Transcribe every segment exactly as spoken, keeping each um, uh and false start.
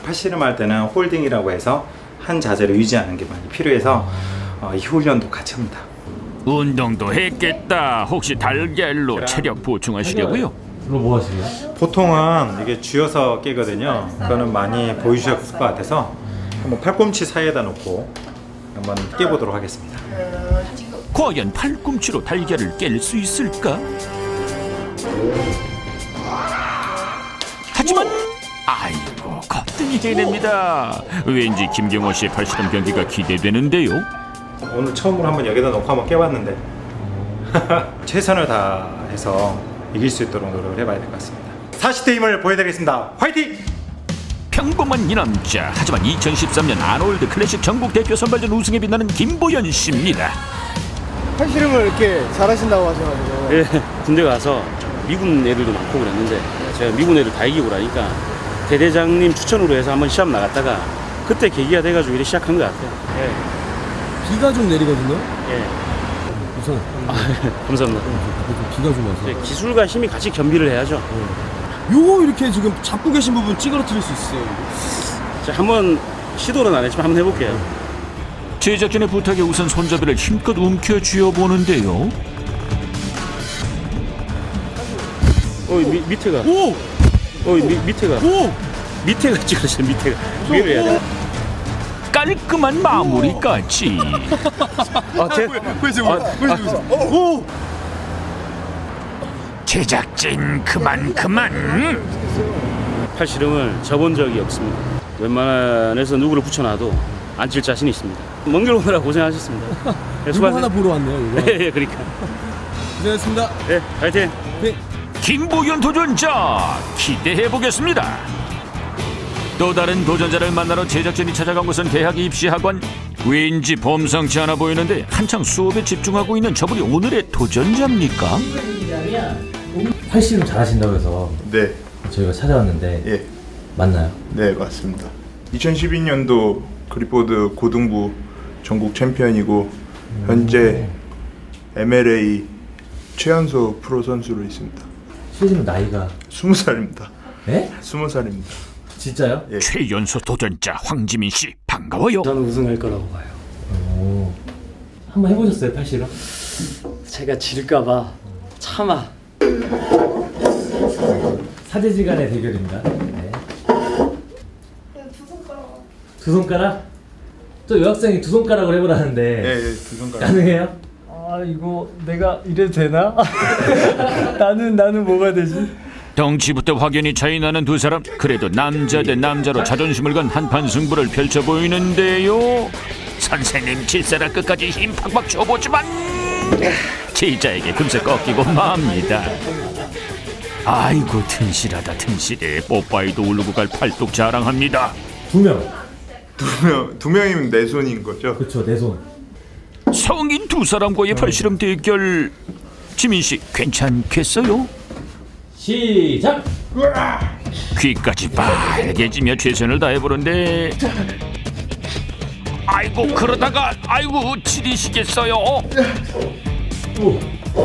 팔씨름 할 때는 홀딩이라고 해서 한 자세를 유지하는 게 많이 필요해서 어, 이 훈련도 같이 합니다. 운동도 했겠다. 혹시 달걀로 체력 보충하시려고요? 그럼 뭐 하시게요? 보통은 이게 쥐어서 깨거든요. 그거는 많이 보여주셨을 것 같아서 한번 팔꿈치 사이에다 놓고 한번 깨보도록 하겠습니다. 과연 팔꿈치로 달걀을 깰 수 있을까? 하지만 아이고 거뜬히 해냅니다. 왠지 김경호 씨의 팔씨름 경기가 기대되는데요. 오늘 처음으로 한번 여기다 놓고 한번 깨봤는데 최선을 다해서 이길 수 있도록 노력을 해봐야 될 것 같습니다. 사십 대 힘을 보여드리겠습니다. 화이팅! 평범한 이 남자. 하지만 이천십삼 년 아놀드 클래식 전국 대표 선발전 우승에 빛나는 김보현 씨입니다. 팔씨름을 이렇게 잘하신다고 하셔가지고. 예, 군대 가서 미군 애들도 많고 그랬는데 제가 미군 애들 다 이기고 나니까 대대장님 추천으로 해서 한번 시합 나갔다가 그때 계기가 돼가지고 이렇게 시작한 것 같아요. 예. 비가 좀 내리거든요. 예. 우선 아, 감사합니다. 비가 좀 와서. 예, 기술과 힘이 같이 겸비를 해야죠. 예. 요거 이렇게 지금 잡고 계신 부분 찌그러뜨릴 수 있어요. 자, 한번 시도는 안 했지만 한번 해볼게요. 제작진의 부탁에 우선 손잡이를 힘껏 움켜쥐어 보는데요. 어, 미, 밑에가. 오! 어, 미, 밑에가. 오! 밑에가 찌그러져요. 밑에가. 위로 해야 돼. 깔끔한 마무리까지. 아, 제, 보여주세요. 보여주세요. 오! 제작진 그만 그만. 팔씨름을 접은 적이 없습니다. 웬만해서 누구를 붙여놔도 안 칠 자신이 있습니다. 먼 길 오느라 고생하셨습니다. 네, 이거 하나 보러 왔네요. 이거. 예, 예, 그러니까. 고생하셨습니다. 예, 파이팅. 네. 김보현 도전자 기대해 보겠습니다. 또 다른 도전자를 만나러 제작진이 찾아간 곳은 대학 입시학원. 왠지 범상치 않아 보이는데 한창 수업에 집중하고 있는 저분이 오늘의 도전자입니까? 팔씨름 잘하신다고 해서 네. 저희가 찾아왔는데 예. 맞나요? 네, 맞습니다. 이천십이 년도 그립보드 고등부 전국 챔피언이고 음. 현재 엠엘에이 최연소 프로 선수로 있습니다. 실제로 나이가 스무 살입니다. 네? 스무 살입니다. 진짜요? 예. 최연소 도전자 황지민 씨 반가워요. 저는 우승할 거라고 봐요. 오. 한번 해보셨어요 팔씨름? 제가 질까봐 참아. 사제지간의 대결입니다. 네. 두 손가락. 두 손가락? 또 여학생이 두 손가락을 해보라는데. 예, 예, 두 손가락. 가능해요? 아, 이거 내가 이래도 되나? 나는 나는 뭐가 되지? 덩치부터 확연히 차이 나는 두 사람. 그래도 남자 대 남자로 자존심을 건 한판 승부를 펼쳐 보이는데요. 선생님 질사라 끝까지 힘 팍팍 줘보지만 제자에게 금세 꺾이고 맙니다. 아이고 튼실하다 튼실해. 뽀빠이도 울고 갈 팔뚝 자랑합니다. 두 명. 두 명, 두 명이면 내 손인 거죠? 그렇죠, 내 손. 성인 두 사람과의 팔씨름 대결. 지민 씨 괜찮겠어요? 시작! 귀까지 빨개지며 최선을 다해보는데 아이고 그러다가 아이고 지리시겠어요. 오.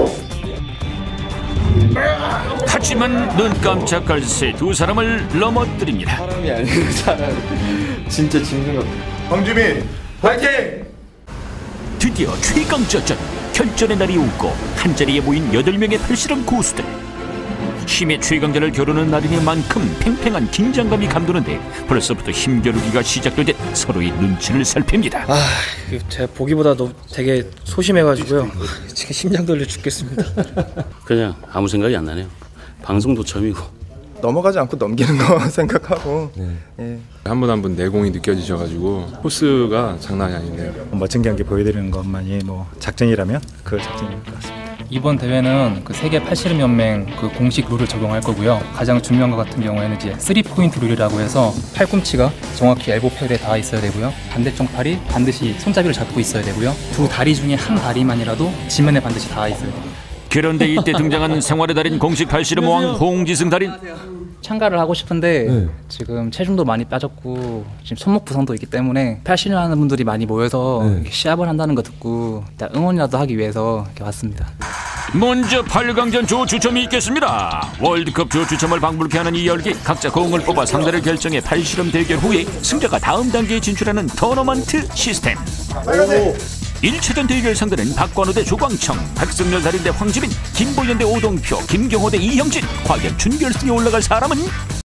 하지만 눈 깜짝할 새 두 사람을 넘어뜨립니다. 사람이 아니고 사람. 진짜 징그러. 황지민 파이팅! 드디어 최강자전 결전의 날이 오고 한자리에 모인 여덟 명의 팔씨름 고수들. 힘의 최강자를 겨루는 날이니만큼 팽팽한 긴장감이 감도는데 벌써부터 힘겨루기가 시작될 때 서로의 눈치를 살핍니다. 아, 제가 보기보다도 되게 소심해가지고요. 지금 심장 떨려 죽겠습니다. 그냥 아무 생각이 안 나네요. 방송도 처음이고. 넘어가지 않고 넘기는 거 생각하고. 네. 예. 한 분 한 분 내공이 느껴지셔가지고 코스가 장난이 아니네요. 멋진 경기 보여드리는 것만이 뭐 작전이라면 그 작전인 것 같습니다. 이번 대회는 그 세계 팔씨름 연맹 그 공식 룰을 적용할 거고요. 가장 중요한 것 같은 경우에는 이제 쓰리 포인트 룰이라고 해서 팔꿈치가 정확히 엘보 패드에 닿아 있어야 되고요. 반대쪽 팔이 반드시 손잡이를 잡고 있어야 되고요. 두 다리 중에 한 다리만이라도 지면에 반드시 닿아 있어야 돼요. 그런데 이때 등장한 생활의 달인 공식 팔씨름 왕 홍지승 달인. 참가를 하고 싶은데 네. 지금 체중도 많이 빠졌고 지금 손목 부상도 있기 때문에 팔씨름 하는 분들이 많이 모여서 네. 시합을 한다는 거 듣고 일단 응원이라도 하기 위해서 이렇게 왔습니다. 먼저 팔 강전 조추첨이 있겠습니다. 월드컵 조추첨을 방불케 하는 이 열기, 각자 공을 뽑아 상대를 결정해 팔씨름 대결 후에 승자가 다음 단계에 진출하는 토너먼트 시스템. 일 차전 대결 상대는 박관우 대 조광청, 백승열 달인 대 황지민, 김보현 대 오동표, 김경호 대 이형진. 과연 준결승에 올라갈 사람은?